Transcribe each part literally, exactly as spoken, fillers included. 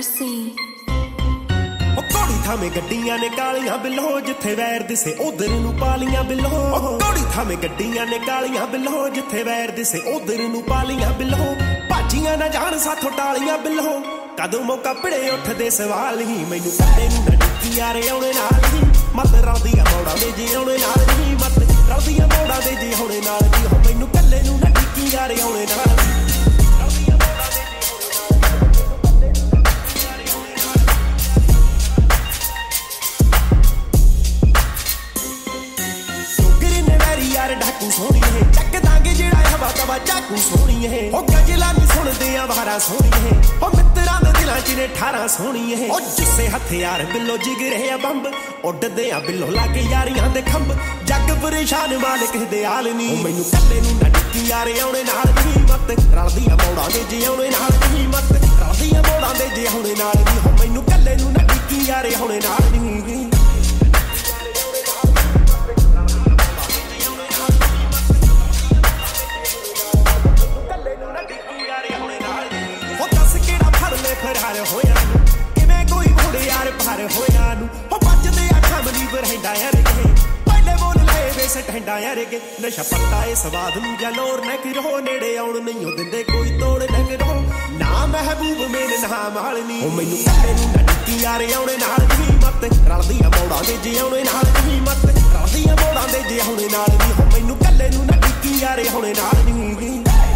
mercy. घोड़ी थामे गड्डियां ने कालियां बिलो जिथे वैर दिसे उधर नू पालियां बिलो घोड़ी थामे गड्डियां ने कालियां बिलो जिथे वैर दिसे उधर नू पालियां बिलो भाजियां ना जान साथों टालियां बिलो कदों मौका भिड़े उठदे सवाल ही मैनू कल्ले नू ना डिक्की यारे आउणे नाल ही मत रलदियां मौड़ां दे जे आउणे नाल ही मत रलदियां मौड़ां दे जे आउणे नाल ही हो मैनू कल्ले नू ना डिक्की यारे आउणे नाल ढाकू सोनी है चक दांगे जेड़ा हवा तवा चाकू सोनी है ओ गजला नी सुनदे आ वारा सोनी है ओ मित्तरां दे दिलां च ने ठारा सोनी है ओ जिसे हथियार बिलो जिगरे आ बंब उड़दे आ बिलो लागे यारियां दे खंब जग परेशान मालिक दे हाल नी ओ मैनू कल्ले नू ना डिक्की यारे आउणे नाल नहीं मत रलदियां मौड़ां दे जे आउणे नाल नहीं मत रलदियां मौड़ां दे जे आउणे नाल नहीं हो मैनू कल्ले नू ना डिक्की यारे आउणे नाल नहीं फरार होया किवें कोई मुड़ यार पार होया नू ओ बचदे आ खमली बरहिंदा यार के पहले बोल ले वे सटंडा यार के नशा पत्ता ए स्वाद नू जलोर न करो नेड़े आउण नहीं ओ दिंदे कोई तोड़ न करो ना महबूब मेरे ना मालनी ओ मैनू कल्ले नू ना डिक्की यार आउणे नाल नहीं मत रलदियां मौड़ां दे जे आउणे नाल नहीं मत रलदियां मौड़ां दे जे आउणे नाल नहीं हो मैनू कल्ले नू ना डिक्की यार आउणे नाल नहीं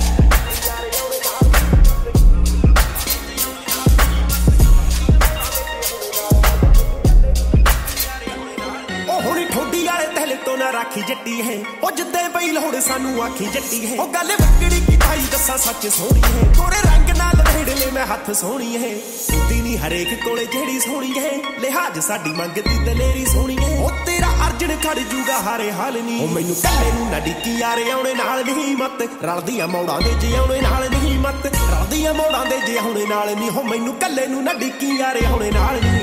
तो ना राखी जट्टी है ओ जिद्दे पई लोड़ सानू आखी जट्टी है ओ गल वकड़ी की भाई दसा सच सोनी है थोड़े रंग नाल भेड़ ले मैं हाथ सोनी है सुती नी हरेक कोले जेड़ी सोनी है लिहाज साडी मंगदी दलेरी सोनी है ओ तेरा अर्जन खड़ जूगा हारे हाल नी ओ मैनू कल्ले नू ना डिक्की यारे आउणे नाल नहीं मत रलदियां मौड़ां दे जे आउणे नाल नहीं मत रलदियां मौड़ां दे जे आउणे नाल नहीं हो मैनू कल्ले नू ना डिक्की यारे आउणे नाल नहीं